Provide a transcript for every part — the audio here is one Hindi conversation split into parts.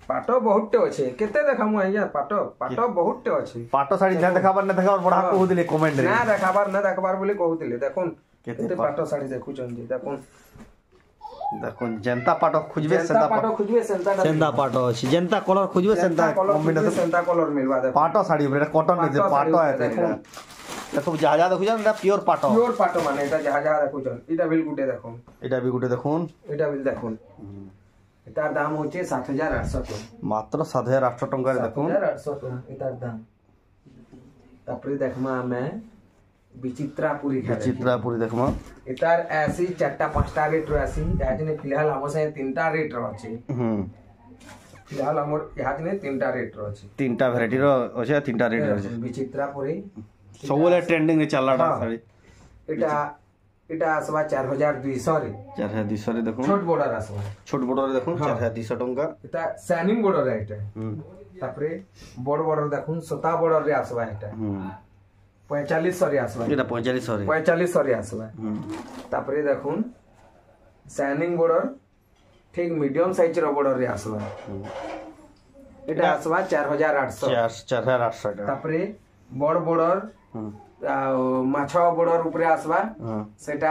पाट बहुतटे अच्छे केते देखामु आज्ञा पाट बहुतटे अच्छे पाट साड़ी ना देखाबार ना देखाबार बड़ा कहउदिले कमेंट रे ना देखाबार बोली कहउदिले देखुन केते पाट साड़ी देखुचन जी देखुन जेंता पाट खोजबे सेंता पाट अछि जेंता कलर खोजबे सेंता कॉम्बिनेशन सेंता कलर मिलबा देखो पाट साड़ी रे कॉटन में जे पाट है देखो जहाजा देखु जान प्योर पाट माने एटा जहाजा देखुचन एटा बिल गुटे देखो एटा भी गुटे देखुन एटा बिल देखुन एटार दाम होचे 7800 टका मात्र 7800 टका रे देखुन 7800 टका एटार दाम तापरे देखमा हमें विचित्रापुरी देखमा एटार ऐसी चारटा पांचटा रेट रो ऐसी याजने फिलहाल हम से तीनटा रेट रो अछि फिलहाल हमर याजने तीनटा रेट रो अछि तीनटा वैरायटी रो अछि तीनटा रेट रो अछि विचित्रापुरी सबले ट्रेंडिंग रे चललाडा साड़ी एटा आसबा 4200 रे 4200 रे देखो छोट बॉर्डर आसबा छोट बॉर्डर देखो 4200 टका एटा शाइनिंग बॉर्डर है एटा तापरे बड़ बॉर्डर देखुन सता बॉर्डर रे आसबा एटा 4500 रे आसबा एटा 4500 रे आसबा तापरे देखुन शाइनिंग बॉर्डर ठीक मीडियम साइज रो बॉर्डर रे आसबा एटा आसबा 4800 तापरे बड़ बॉर्डर माछ बॉर्डर ऊपर आसबा सेटा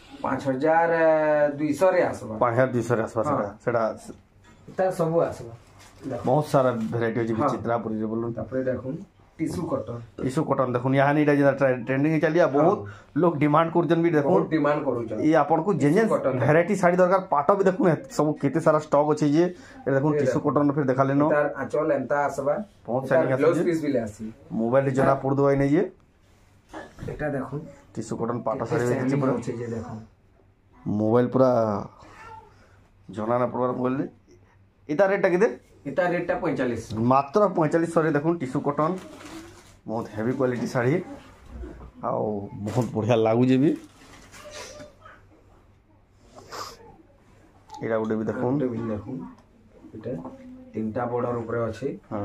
5200 रे आसबा 5200 रे आसबा सेटा सब आसबा बहुत सारा वैरायटी अछि विचित्रापुरी रे बोलूं तापरे देखुन टिश्यू कॉटन देखुन यहाँ नहीं रहा ट्रेंडिंग चलिया बहुत लोग डिमांड करजन भी देखुन डिमांड करूजन ये आपन को जे वैरायटी साड़ी दरकार पाटो भी देखुन सब केते सारा स्टॉक अछि जे देखुन टिश्यू कॉटन फिर देखा लेनो तार आंचल एंता आसबा बहुत सारी ब्लाउज पीस भी ले आसी मोबाइल जना पुर दवाई नहीं ये एटा देखुन टिश्यू कॉटन पाटो साड़ी देखि पूरा जे देखुन मोबाइल पूरा जना ना पूरा बोलले इता रेट किते इता रेट 45 मात्र 4500 रे देखुन टिश्यू कॉटन बहुत हेवी क्वालिटी साड़ी आ बहुत बढ़िया लागू जे भी एरा गुडे भी देखुन एटा तीनटा बॉर्डर ऊपर अछि हां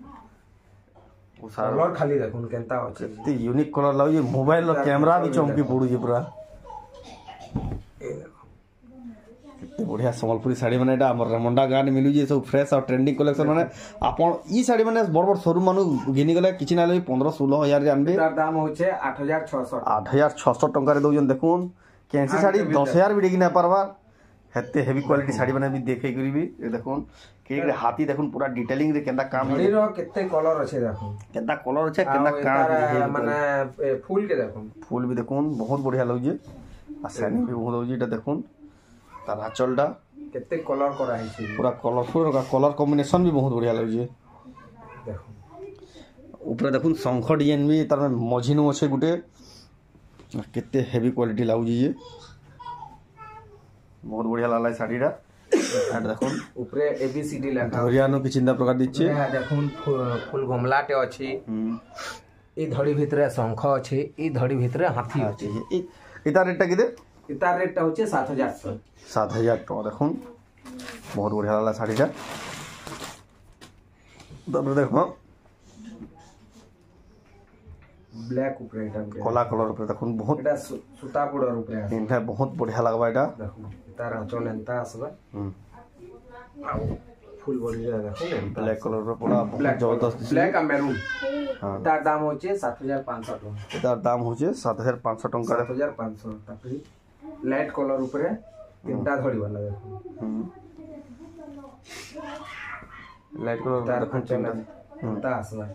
ओ कलर खाली देखुन केनता अछि एते यूनिक कलर लागू जे मोबाइल रो कैमरा भी चमकी पड़ू जे पूरा केते बढ़िया संबलपुरी साड़ी माने एटा हमर रेमंडा गान मिलु जे सब फ्रेश और ट्रेंडिंग कलेक्शन माने आपन ई साड़ी माने बड़ शोरूम मानु गिनी गले किछि ना ले 15-16 हजार रे आनबे तार दाम होचे 8600 टका रे दोजन देखुन कैंसी साड़ी 10000 भी डेगी ना परबा हेते हेवी क्वालिटी साड़ी माने भी देखे करी भी देखुन के हाथी देखुन पूरा डिटेलिंग रे केंदा काम घड़ी रो केते कलर अछि देखुन केंदा कलर अछि केंदा काम माने फूल के देखुन फूल भी देखुन बहुत बढ़िया लगे आ शाइनिंग भी बहुत होजी एटा देखुन तार आंचलटा केते कलर करा है पूरा कलरफुल कलर कॉम्बिनेशन भी बहुत बढ़िया लगे देखो ऊपर देखुन शंख डिजाइन भी तार मझिनु अच्छे गुटे केते हेवी क्वालिटी लागू जे बहुत बढ़िया लागला साड़ीटा एट देखुन ऊपर एबीसीडी लिखा हरियाणा की चिंता प्रकार दिच्छे देखुन फुल गमलाटे अछि ई धड़ी भितरे शंख अछि ई धड़ी भितरे हाथी अछि इता रेटटा किते इता रेटटा होचे 7000 टका देखुन बहुत बढ़िया लागला साड़ीटा तब देखो ब्लैक ऊपर एटा कला कलर ऊपर देखुन बहुत एटा सूता बॉर्डर ऊपर है इनका बहुत बढ़िया लगबा एटा देखो तार आंचल एंता आसबा आ फुल बॉडी देखो ब्लैक कलर रो पूरा बहुत जबरदस्त ब्लैक एंड मैरून तार दाम होचे 7500 टका तार दाम होचे 7500 टका 7500 तापरी लाइट कलर ऊपर तीनटा धड़ी वाला देखो लाइट कलर तार देखो तीनटा आसबा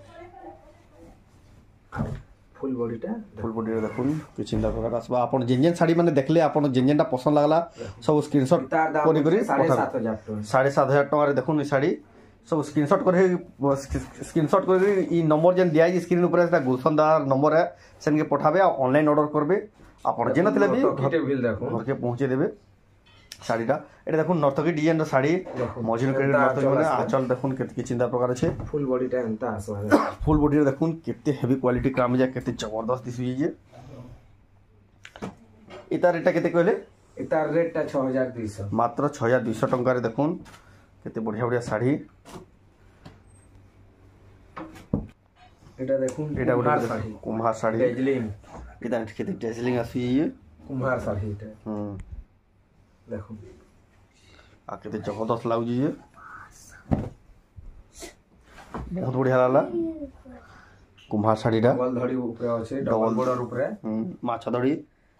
फुल बॉडी देखुन कि चिंता प्रकार आसबा अपन जेन साड़ी माने देखले अपन जेनटा पसंद लागला सब स्क्रीनशॉट करी करी 7500 टका रे देखुन ई साड़ी सब स्क्रीनशॉट कर ई नंबर जेन दिया स्क्रीन ऊपर एटा गुलशनदार नंबर है सेन के पठाबे ऑनलाइन ऑर्डर करबे अपन जेन थले भी घर के पहुंचे देबे साड़ीटा एटा देखुन नर्तकी डिजाइन रो साड़ी मजिन क्रेडिट नर्तकी माने आंचल देखुन केते चिंता प्रकार छे फुल बॉडीटा एंता आसबा फुल बॉडी देखुन केते हेवी क्वालिटी काम जा केते जबरदस्त दिसुई जे इता रेटटा केते कहले इता रेटटा 6200 मात्र 6200 टका रे देखुन केते बढ़िया बढ़िया साड़ी एटा देखुन एटा कुम्हार साड़ी डेजलिंग इता केते डेजलिंग आसी ये कुम्हार साड़ी एटा देखो आ केते जबरदस्त लागु जे बहुत बढ़िया लागला कुम्हार शाढ़ीटा डबल धड़ी ऊपर अछि डबल बॉर्डर ऊपर माछ धड़ी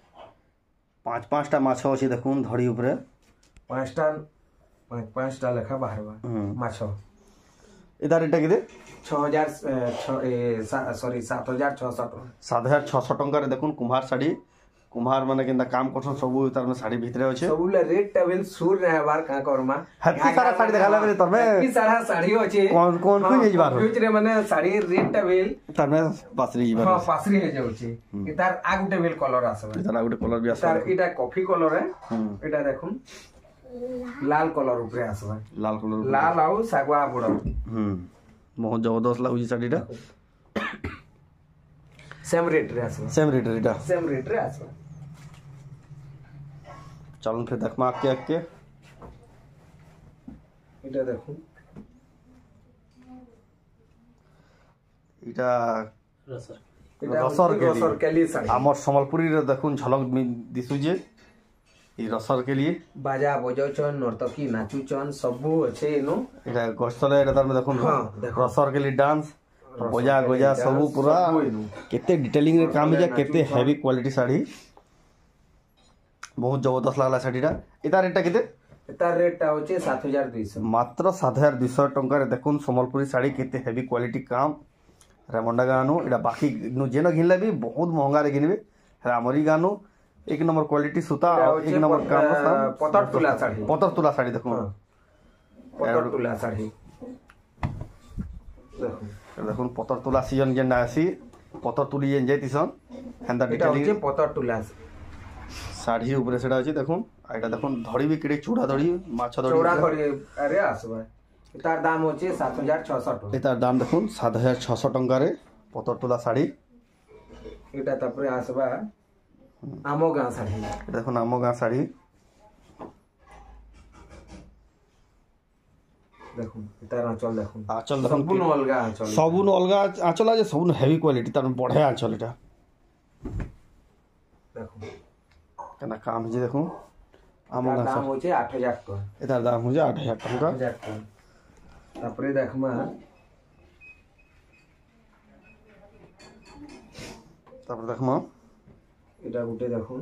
5-5टा माछ अछि देखुन धड़ी ऊपर 5टा लेखा बाहरवा माछ इधर रेट केते 7,600 टंका रे देखुन कुम्हार शाढ़ी कुम्हार माने केनता काम करछन सब तार में शाढ़ी भितरे अछि सब रेट टेबल सुर रहबार का करमा हत्ती सारा शाढ़ी देखाला बेले तमे हत्ती सारा शाढ़ी अछि कौन कुन जेबार फ्यूचर माने शाढ़ी रेट टेबल तार में पासरी जेबार हां पासरी हे जाउछि कि तार आ गुटे बेल कलर आसबा तार आ गुटे कलर भी आसबा तार इटा कॉफी कलर है एटा देखुन लाल कलर ऊपर आसबा लाल आउ सागवा बडर बहुत जबरदस्त लागुछि शाढ़ीटा सेम रेट रे आसबा सेम रेट रे आसबा चलन फिर देखमा आके इटा देखुन इटा रसर केली साड़ी हमर संबलपुरी रे देखुन झलक दिसु जे ई रसर के लिए बाजा बजाउछन नर्तकी नाचुछन सबु अछि इनो इटा गस्तले इटा में देखुन रसर के लिए डांस बजा गजा सबु पूरा केते डिटेलिंग रे काम जे केते हेवी क्वालिटी साड़ी बहुत जबरदस्त लागला साड़ीटा इता रेटटा केते इता रेटटा होचे 7,200 मात्र 7,200 टंका रे देखुन संबलपुरी साड़ी केते हेवी क्वालिटी काम रेमंडा गानु इटा बाकी जेन घिनले भी बहुत महंगा रे घिनबे रामरी गानु एक नंबर क्वालिटी सूता एक नंबर काम पतर तुला साड़ी देखुन पतर तुला साड़ी देखुन पतर तुला सीजन जेन आसी पतर तुली जेन जैतिसन हेंदा डिटेलिंग पतर तुला साड़ी ऊपर सेडा अछि देखुन आइटा देखुन धड़ी भी केडे चूड़ा धड़ी माछ धड़ी चूड़ा धड़ी अरे आसबा इतार दाम होचे 7,600 टका इतार दाम देखुन 7,600 टंका रे पतर तुला साड़ी इटा तपरे आसबा आमो गां साड़ी देखुन आमो गां साड़ी देखुन इतार आंचल देखुन सबुन अलगा आंचल सबुन अलगा आंचल जे सबुन हेवी क्वालिटी तार बढ़िया आंचल इटा देखुन केना काम जे देखुन आमो गां दाम होचे 8,000 टका इतार दाम होचे 8,000 टका तापरे देखमा এটা গুটে দেখুন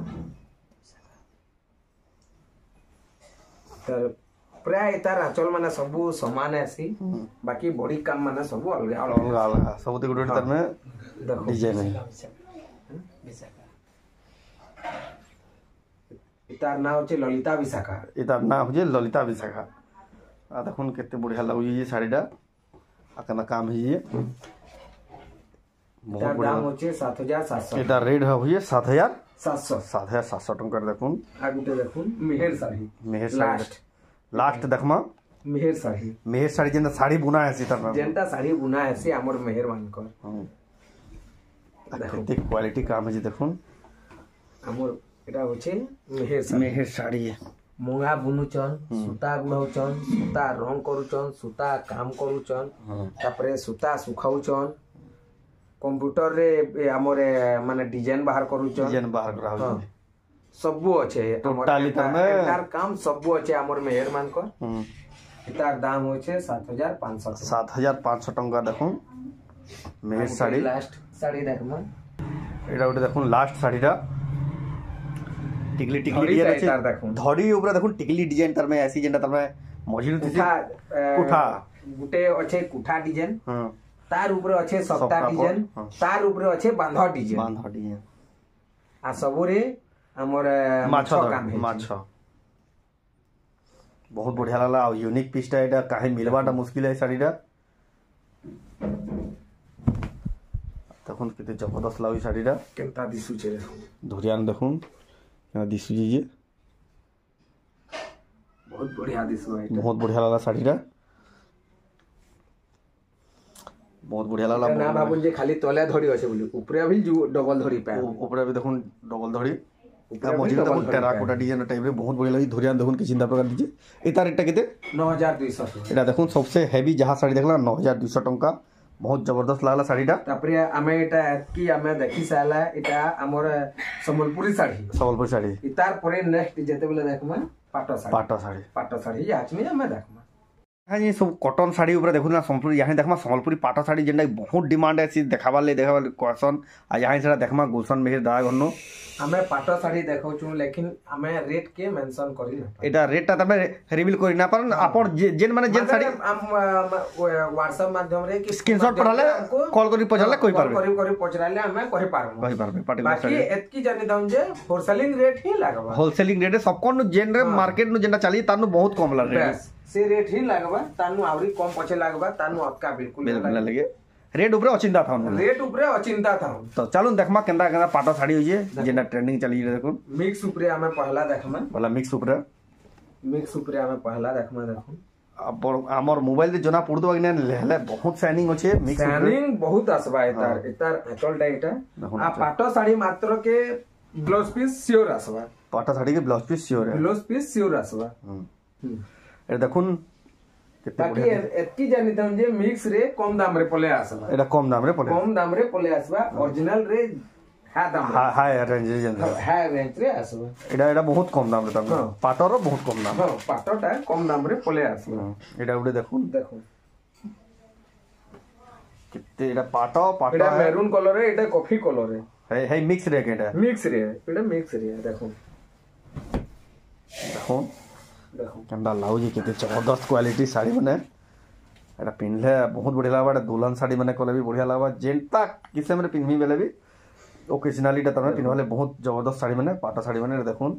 তার প্রায় তার আঁচল মানে সবু সমান আসি বাকি বডি কাম মানে সবু অলগা अलग सब गुटे तार में डिजाइन है इतार नाम होचे ललिता विशाखा इतार नाम होचे ललिता विशाखा आ देखुन केते बढ़िया लागु ये साड़ीटा आ केना काम है ये इतार दाम होचे 7,700 इतार रेट होये 7,700 टंका देखुन आ गुटे देखुन मेहर साड़ी लास्ट देखमा मेहर साड़ी जेंता साड़ी बुना है सीता जेंता साड़ी बुना है से हमर मेहर मानकर केते क्वालिटी काम है देखुन हमर एटा होचे मेहर साड़ी मुंगा बुनुचन सूता गुड़ाउचन सूता रंग करूचन सूता काम करूचन तापरे सूता सुखाउचन कंप्यूटर रे हमर माने डिजाइन बाहर करूचन करा सबु अच्छे टोटली तार काम सबु अच्छे हमर मेहर मानकर तार दाम होचे 7,500 टंका देखुन मेहर साड़ी लास्ट साड़ी देखमा एटा उठे देखुन लास्ट साड़ीटा टिकली डिजाइन अछि धड़ी ऊपर देखुन टिकली डिजाइन तार में ऐसी जेंटा तार में मझिरु कुठा गुटे अच्छे कुठा डिजाइन तार ऊपर अच्छे सप्ता डिजाइन तार ऊपर अच्छे बांधा डिजाइन आ सबरे हमर माछ बहुत बढ़िया लागला आ यूनिक पीसटा एटा काहे मिलबाटा मुश्किल है साड़ीटा तखन केते जबरदस्त लागै साड़ीटा केनता दिसु छे धुरियान देखुन केना दिसु जे बहुत बढ़िया दिसु है बहुत बढ़िया लागला साड़ीटा बहुत बढ़िया लागला ना बाबून जे खाली तले धड़ी अछि बोली ऊपरे भी डबल धड़ी पे ऊपरे भी देखुन डबल धड़ी मझिरे देखुन टेराकोटा डिजाइन टाइप रे बहुत बढ़िया लगी धुरियान देखुन कि चिंता प्रकार दीजिए एता रेटटा केते 9,200 एटा देखुन सबसे हेवी जहां साड़ी देखला 9,200 टंका बहुत जबरदस्त लागला साड़ीटा तापरे आमे एटा कि आमे देखि साला एटा हमर संबलपुरी साड़ी इतार परे नेक्स्ट जेते बेले देखमा पाटो साड़ी पाटो साड़ी आज में आमे देखमा हाँ जी सब कॉटन साड़ी ऊपर देखु ना संबलपुरी यहाँ देखमा संबलपुरी पाट साड़ी जेनटा बहुत डिमांड है देखाबार कहसन आ यहाँ से देखमा गुलशन मिहिर दादा घरनु हमें पाट साड़ी देखौछु लेकिन हमें रेट के मेंशन करी ना एटा रेट ता तमे रिवील करी ना पर आपण जेन माने जेन साड़ी व्हाट्सएप माध्यम रे कि स्क्रीनशॉट पड़ाले कॉल करी पछाले कोई पारबे करी पछराले हमें कहि पारबो बाकी एतकी जानि दम जे होलसेलिंग रेट ही लागबा होलसेलिंग रेट सब कोन जेन रे मार्केट नु जेनटा चली तानु बहुत कम लागे से रेट ही लागबा तानु आवरी कम पछे लागबा तानु अक्का बिल्कुल लगे रेट ऊपर अचिंता था रेट ऊपर अचिंता था तो चलो देखमा केंदा केंदा पाटो साड़ी होई जेना ट्रेंडिंग चली देखो मिक्स ऊपर हमें पहला देखमा वाला मिक्स ऊपर हमें पहला देखमा देखो अब हमर मोबाइल रे जना पड़तो कि लेले बहुत शाइनिंग होचे मिक्स शाइनिंग बहुत आसबा एतार अचल डाइटा आ पाटो साड़ी मात्र के ब्लाउज पीस श्योर आसबा पाटो साड़ी के ब्लाउज पीस श्योर है ब्लाउज पीस श्योर आसबा ए देखुन बाकी एतकी जानि दम जे मिक्स रे कम दाम रे पले आसबा एटा कम दाम रे पले आसबा ओरिजिनल रे हाई रेंज रे आसबा एटा बहुत कम दाम रे तम पाटो रो बहुत कम दाम पाटोटा कम दाम रे पले आसबा एटा उडे देखो किते एटा पाटो एटा मैरून कलर रे एटा कॉफी कलर रे है मिक्स रे केटा मिक्स रे देखो केंदा लाउजी केते जबरदस्त क्वालिटी साड़ी माने एटा पिनले बहुत बढ़िया लागबा दुल्हन साड़ी माने कोले भी बढ़िया लागबा जेंता किसे माने पिनमी बेले भी ओकेजनली तमे पिनवाले बहुत जबरदस्त साड़ी माने पाटा साड़ी माने देखो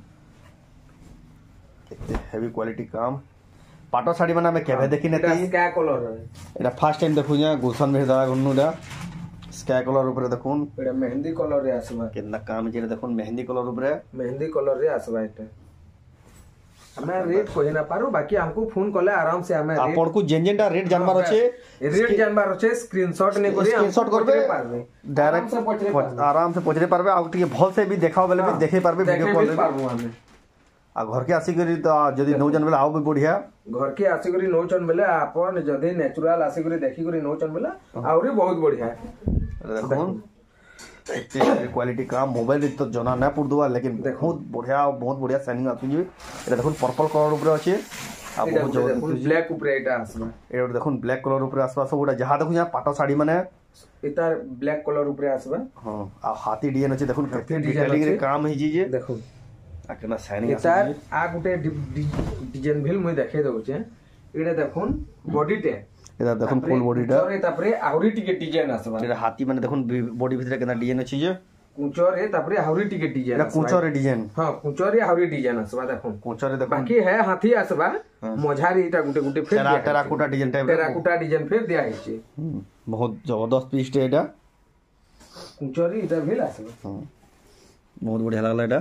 केते हेवी क्वालिटी काम पाटा साड़ी माने हमें केबे देखि नेती स्काई कलर एटा फर्स्ट टाइम देखु जा गुलशन में दादा गन्नुडा स्काई कलर ऊपर देखुन एटा मेहंदी कलर रे आसबा केतना काम जे देखुन मेहंदी कलर ऊपर रे आसबा एटा हमें रेट कहि ना पारो बाकी हमको फोन करले आराम से हमें आपन को जेनजेनटा रेट जानबार अछि स्क्रीनशॉट ने करी स्क्रीनशॉट करबे डायरेक्ट आराम से पचरे पारबे आ टिके भल से भी देखाओ बेले भी देखे पारबे वीडियो कॉल रे पारबो हमें आ घर के आसी करी तो जदी नौ जन बेले आओ भी बढ़िया घर के आसी करी नौ जन बेले आपन जदी नेचुरल आसी करी देखि करी नौ जन बेले आउरी बहुत बढ़िया देखुन क्वालिटी काम मोबाइल रे तो जना ना पड़दुआ लेकिन बहुत बढ़िया शाइनिंग आछी जे एटा देखुन पर्पल कलर ऊपर अछि आ बहुत जबरदस्त ब्लैक ऊपर एटा आसबा एटा देखुन ब्लैक कलर ऊपर आसबा सब गोटा जहा देखु यहां पाटो साड़ी माने एतार ब्लैक कलर ऊपर आसबा हां आ हाथी डिजाइन अछि देखुन केते डिटेलिंग रे काम है जे देखो आ केना शाइनिंग आछी एतार आ गुटे डिजाइन भेल मुई देखे दउ छे एटा देखुन बॉडी टे एदा देखुन फुल बॉडीटा रे तापरे आउरी टिके डिजाइन आसबा एटा हाथी माने देखुन बॉडी भीतर केना डिजाइन अछि जे कुंचर रे तापरे आउरी टिके डिजाइन एटा कुंचर रे डिजाइन हां कुंचर रे आउरी डिजाइन आसबा देखुन कुंचर रे देखुन बाकी है हाथी आसबा मझारी एटा गुटे फेर terracotta design type terracotta design फेर दिया है बहुत जबरदस्त पीस टे एटा कुंचर रे एटा भेल आसबा बहुत बढ़िया लागला एटा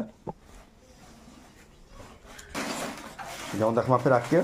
जाओ देखमा फिर आके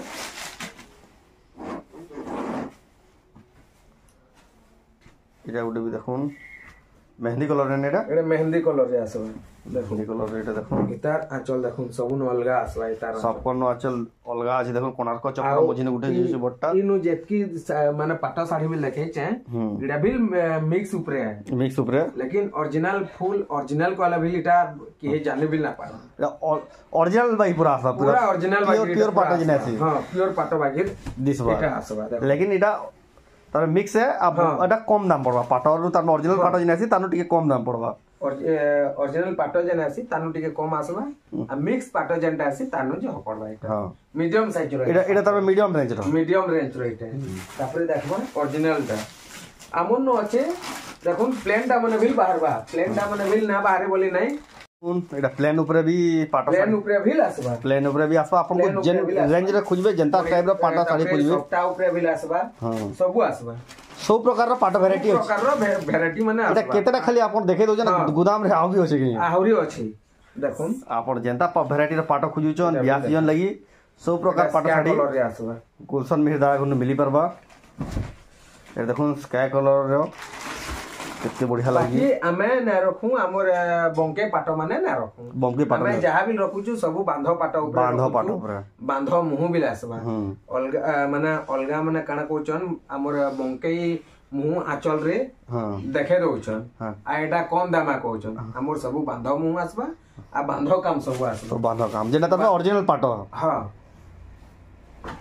एटा उडे भी देखुन मेहंदी कलर रे एटा मेहंदी कलर रे आसबा मेहंदी कलर रे एटा देखुन इतार आंचल देखुन सबन अलगा आसबा इतार सब कोन आंचल अलगा अछि देखुन कोणार्क चक्र मझिने गुटे जे बट्टा इनु जेतकी माने पाटा साड़ी में लखे छै एटा भी मिक्स ऊपर है लेकिन ओरिजिनल फुल ओरिजिनल वाला भी इटा के जाने भी ना पारो ओरिजिनल भाई पूरा आसबा पूरा ओरिजिनल भाई प्योर पाटा जिने अछि हां प्योर पाटा बागिर दिसबा एटा आसबा लेकिन इटा तार मिक्स है अब एटा कम दाम पड़बा पाटा और तार ओरिजिनल पाटा जिने अछि तानु टिके कम दाम पड़बा ओरिजिनल पाटो जेन आसी तानु टिके कम आसबा आ मिक्स पाटो जेनटा आसी तानु जो पड़बा एटा हां मीडियम साइज रो एटा तार मीडियम रेंज रो एटा तापरे देखबो ओरिजिनल टा আমন আছে দেখুন প্লেনটা মানে বিল বাহারবা প্লেনটা মানে বিল না বাহারে বলি নাই এটা প্লেন উপরে भी पाटा प्लेन ऊपर भी आसबा प्लेन ऊपर भी आसबा आपन को जेन रेंज रे खोजबे जनता टाइप रो पाटा साड़ी खोजबे सबटा ऊपर भी आसबा सब आसबा सब प्रकार रो पाटा वैरायटी अछि प्रकार रो वैरायटी माने एटा केतेटा खाली आपन देखे दो जना गोदाम रे आउ भी होसे कि आहुरी अछि देखुन आपन जनता वैरायटी रो पाटा खोजुचन बियाह सीजन लगी सब प्रकार पाटा साड़ी कलर रे आसबा गुलशन मिहिर दादा को मिली परबा ए देखुन स्काई कलर रो केते बढ़िया लागी बाकी हमें ना रखू हमर बंके पाटो माने ना रखू बंके पाटो हमें जहां भी रखुछु सब बांधो पाटो ऊपर बांधो मुंह भी आसबा अलगा माने काना कोचन हमर बंके मुंह आंचल रे देखे दोचन आ एटा कम दामा कोचन हमर सब बांधो मुंह आसबा आ बांधो काम सब आसबा बांधो काम जेना त ओरिजिनल पाटो हां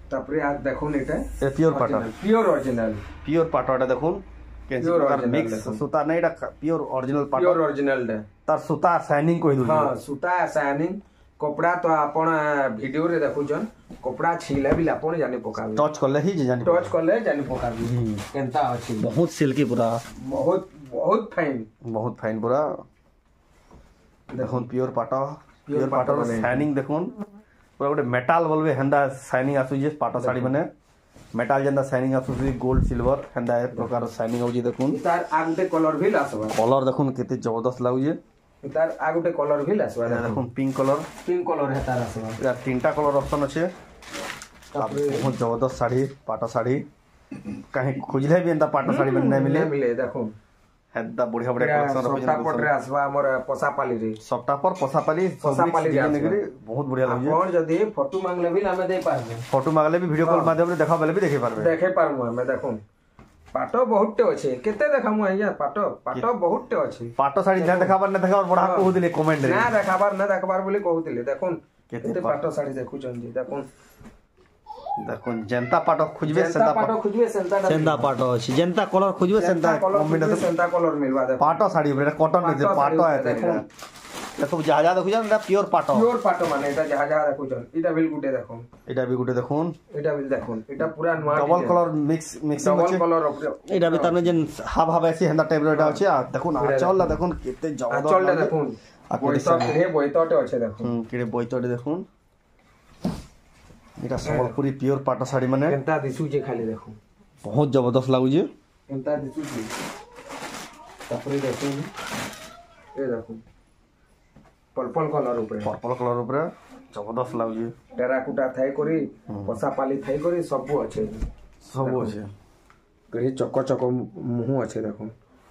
तापरे आज देखुन एटा ए प्योर पाटो प्योर पाटोटा देखुन मिक्स सूता नहीं प्योर ओरिजिनल पाटो प्योर ओरिजिनल तार सूता शाइनिंग कोइ दु हां सूता शाइनिंग कपड़ा तो आपण वीडियो रे देखुचन कपड़ा छिले भी आपण जानि पकाबे टच करले ही जानि पकाबे केनता अछि बहुत सिल्की पूरा बहुत फाइन पूरा देखुन प्योर पाटो शाइनिंग देखुन पूरा गोटे मेटाल बोलबे हंदा शाइनिंग आसु जे पाटो साड़ी माने मेटाल जंदा शाइनिंग आसु गोल्ड सिल्वर हंदा ए प्रकार शाइनिंग होजी देखुन तार आगुटे कलर भी लासबा कलर देखुन केते जबरदस्त लागु जे तार आगुटे कलर भी लासबा देखुन पिंक कलर है तार आसबा यार तीनटा कलर ऑप्शन अछि बहुत जबरदस्त साड़ी पाटो साड़ी कहीं खोजले भी एंता पाटो साड़ी में नहीं मिले देखुन हेदा बढ़िया कलेक्शन सप्ताह पर रे आसबा हमर पसापाली रे सप्ताह पर पसापाली नेगरी बहुत बढ़िया लागे और जदी फोटो मांगले भी हमें दे पारबे फोटो मांगले भी वीडियो कॉल माध्यम रे देखा बेले भी देखे पारबो हमें देखुन पाटो बहुत अच्छे केते देखामु आइया पाटो बहुत अच्छे पाटो साड़ी ना देखाबार ना देखाबार बड़ा कहू दिले कमेंट रे ना देखाबार बोली कहू दिले देखुन केते पाटो साड़ी देखु चंदी देखुन जनता पाटो खोजबे सेंता पाटो अछि जनता कलर खोजबे सेंता कलर मिलवा दे पाटो साड़ी रे कॉटन जे पाटो है देखो जहाजा देखु जान ना प्योर पाटो माने एटा जहाजा देखु जान एटा बिल गुटे देखुन एटा भी गुटे देखुन एटा पूरा नवा double colour mixing double colour एटा भी तने जन हाव ऐसी हंदा टाइप रेटा अछि देखुन आचल देखुन केते जबरदस्त आचल देखुन बोइतटे अछि देखुन केरे बोइतटे देखुन एटा संबलपुरी प्योर पाटो साड़ी माने केनता दिसु जे खाली देखु बहुत जबरदस्त लागु जे केनता दिसु जे तापरे देखुन ए देखुन पर्पल कलर ऊपर जबरदस्त लागु जे terracotta Thai curry पसापाली Thai curry सब अच्छे कही चक मुह अच्छे देखुन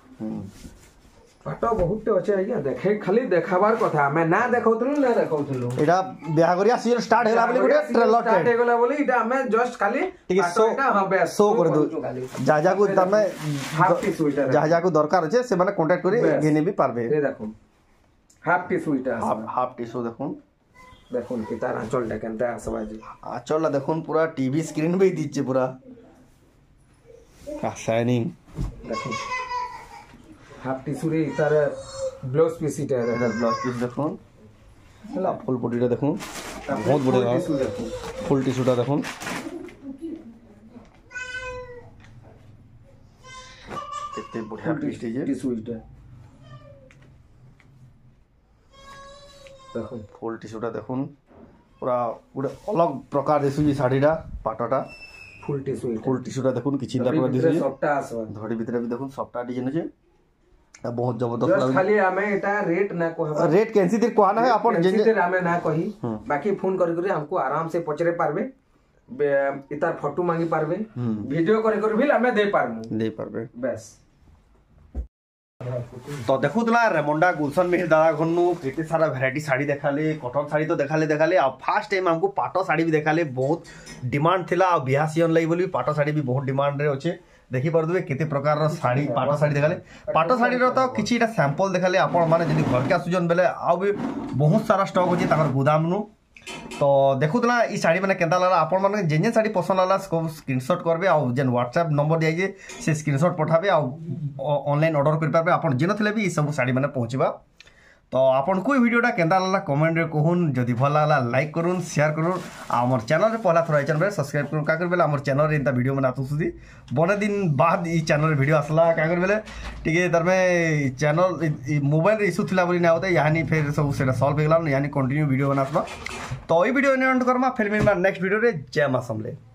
पाटो बहुत अच्छे आज्ञा देखे खाली देखाबार कथा मैं ना देखौतलु एटा बिहागरिया सीजन स्टार्ट होला बोली गुटे ट्रेलर स्टार्ट हे गेला बोली एटा मैं जस्ट खाली शो कर दो जाजा को तमे हाफ पीस उइटा जाजा को दरकार छै से माने कांटेक्ट करी घेने भी पारबे ए देखुन हाफ पीस उइटा हाफ टिशू देखुन कि तार आंचल टा केनता आसबा जी आंचल देखुन पूरा टीवी स्क्रीन भी दिचे पूरा शाइनिंग देखुन हाफ टिशू रे तार ब्लाउज पीस इटा ब्लाउज पीस देखुन हला फुल बॉडीटा देखुन बहुत बढ़िया फुल टिशूटा देखुन केते बढ़िया टिशू इटा देखुन फुल टिशूटा देखुन पूरा गोटे अलग प्रकार दिसु जी साड़ीटा पाटोटा फुल टिशूटा देखुन किछि इंदा पूरा दिसु सबटा आसबा धड़ी भीतर भी देखुन सबटा डिजाइन छै बहुत जबरदस्त लागे खाली हमें एटा रेट ना कहबा रेट कैंसी दिन कहना है अपन जे हमें ना कही बाकी फोन कर हमको आराम से पचरे पारबे इतार फोटो मांगी पारबे वीडियो कर भी हमें दे पारबे बस तो देखुला रेमंडा गुलशन मिहिर दादा घनु केते सारा वैरायटी साड़ी देखाले कॉटन साड़ी तो देखाले आ फर्स्ट टाइम हमको पाटो साड़ी भी देखाले बहुत डिमांड थिला आ बियाह सीजन लई बोली पाटो साड़ी भी बहुत डिमांड रे होचे देखि परदुबे केते प्रकार रो साड़ी पाटो साड़ी देखाले पाटो साड़ी रो तो किछिटा सैंपल देखाले आपण माने जदी घर के आसुजन बेले आ भी बहुत सारा स्टॉक होची ताकर गोदाम नु तो देखुला ई साड़ी माने केनता लागला आपण माने जेन साड़ी पसंद लागला सब स्क्रीनशॉट करबे आ जेन व्हाट्सएप नंबर दिया जे से स्क्रीनशॉट पठाबे आ ऑनलाइन ऑर्डर कर पाबे आपण जेन थले भी ई सब साड़ी माने पहुंचबा तो आपन कोई वीडियोटा केनता लागला कमेंट रे कहून जदी भल लागला लाइक करूँ शेयर करूँ आमर चैनल रे पहला थोड़ा चैनल सब्सक्राइब करूँ का करबेले आमर चैनल रे इंता वीडियो में आतुसुदी बने दिन बाद ई चैनल रे वीडियो आसला का करबेले टिके दर में चैनल मोबाइल रे इशू थिला बोली ना होता यानी फिर सब सेटा सॉल्व हो गेला यानी कंटिन्यू वीडियो बनासबा तो ई वीडियो एंड करमा फिर मिलमा नेक्स्ट वीडियो रे जय मां समले।